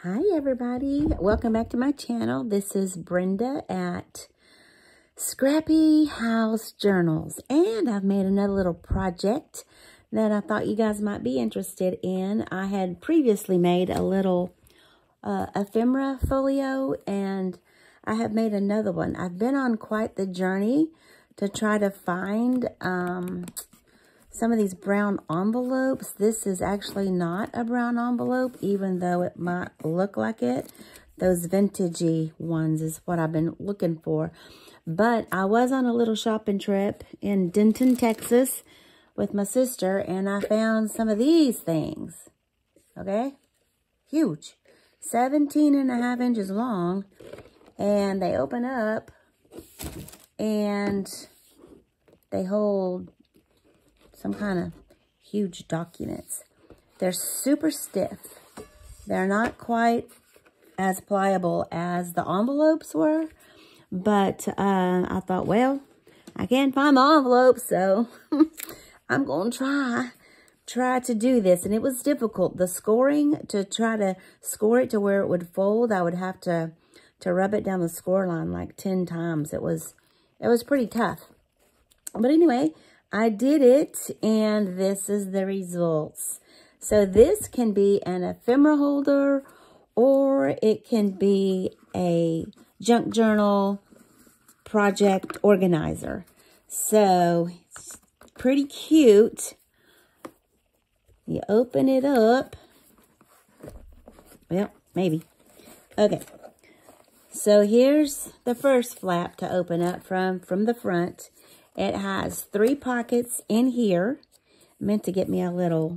Hi everybody, welcome back to my channel. This is Brenda at Scrappy House Journals, and I've made another little project that I thought you guys might be interested in. I had previously made a little ephemera folio, and I have made another one. I've been on quite the journey to try to find some of these brown envelopes. This is actually not a brown envelope, even though it might look like it. Those vintagey ones is what I've been looking for. But I was on a little shopping trip in Denton, Texas with my sister, and I found some of these things. Okay? Huge. 17.5 inches long. And they open up and they hold some kind of huge documents. They're super stiff. They're not quite as pliable as the envelopes were, but I thought, well, I can't find the envelope, so I'm gonna try to do this. And it was difficult. The scoring, to try to score it to where it would fold, I would have to rub it down the score line like 10 times. It was pretty tough. But anyway, I did it, and this is the results. So this can be an ephemera holder, or it can be a junk journal project organizer. So it's pretty cute. You open it up. Well, maybe. Okay. So here's the first flap to open up from the front. It has 3 pockets in here. Meant to get me a little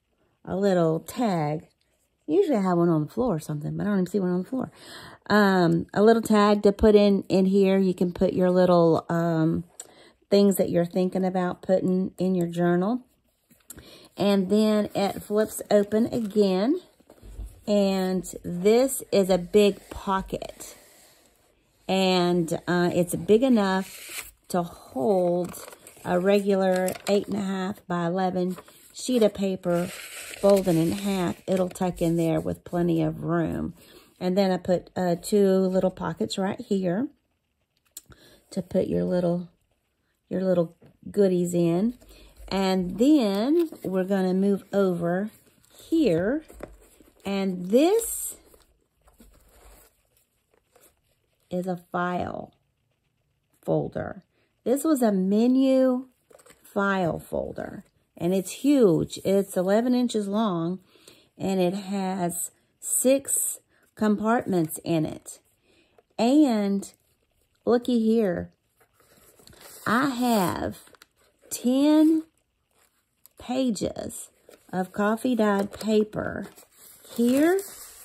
tag. Usually I have one on the floor or something, but I don't even see one on the floor. A little tag to put in here. You can put your little things that you're thinking about putting in your journal. And then it flips open again. And this is a big pocket. And it's big enough to hold a regular 8.5 by 11 sheet of paper folded in half. It'll tuck in there with plenty of room. And then I put 2 little pockets right here to put your little goodies in. And then we're going to move over here, and this is a file folder. This was a menu file folder, and it's huge. It's 11 inches long, and it has 6 compartments in it. And looky here, I have 10 pages of coffee dyed paper here,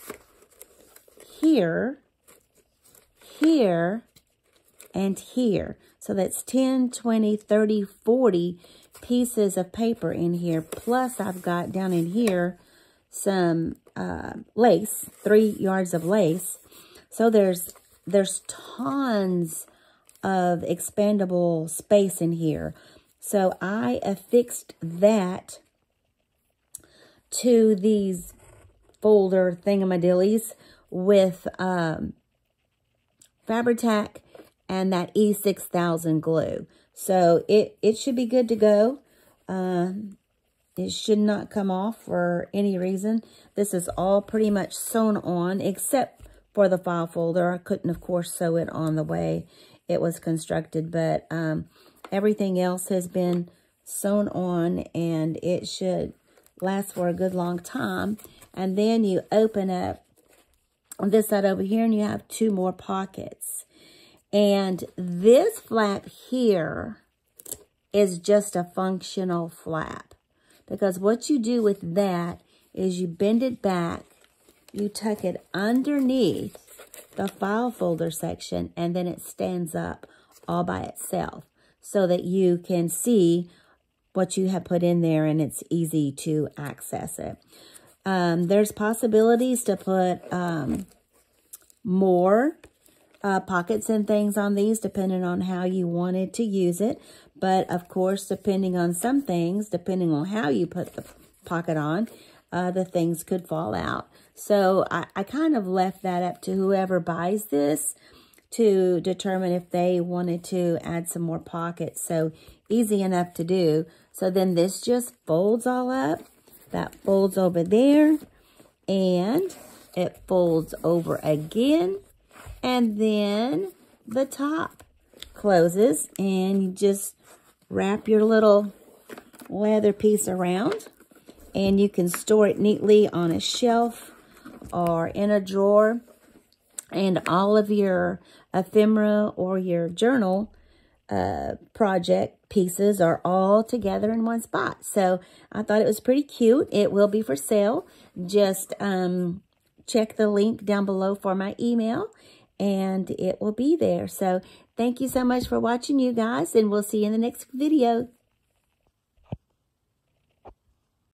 here, here, and here. So that's 10, 20, 30, 40 pieces of paper in here. Plus I've got down in here some lace, 3 yards of lace. So there's tons of expandable space in here. So I affixed that to these folder thingamadillies with Fabri-Tac and that E6000 glue. So it should be good to go. It should not come off for any reason. This is all pretty much sewn on, except for the file folder. I couldn't, of course, sew it on the way it was constructed, but everything else has been sewn on, and it should last for a good long time. And then you open up on this side over here, and you have 2 more pockets. And this flap here is just a functional flap, because what you do with that is you bend it back, you tuck it underneath the file folder section, and then it stands up all by itself so that you can see what you have put in there, and it's easy to access it. There's possibilities to put more pockets and things on these, depending on how you wanted to use it. But of course, depending on some things, depending on how you put the pocket on, the things could fall out. So I kind of left that up to whoever buys this to determine if they wanted to add some more pockets. So easy enough to do. So then this just folds all up. That folds over there. And it folds over again. And then the top closes. And you just wrap your little leather piece around. And you can store it neatly on a shelf or in a drawer. And all of your ephemera or your journal project pieces are all together in one spot. So I thought it was pretty cute. It will be for sale. Just check the link down below for my email and it will be there. So thank you so much for watching, you guys, and we'll see you in the next video.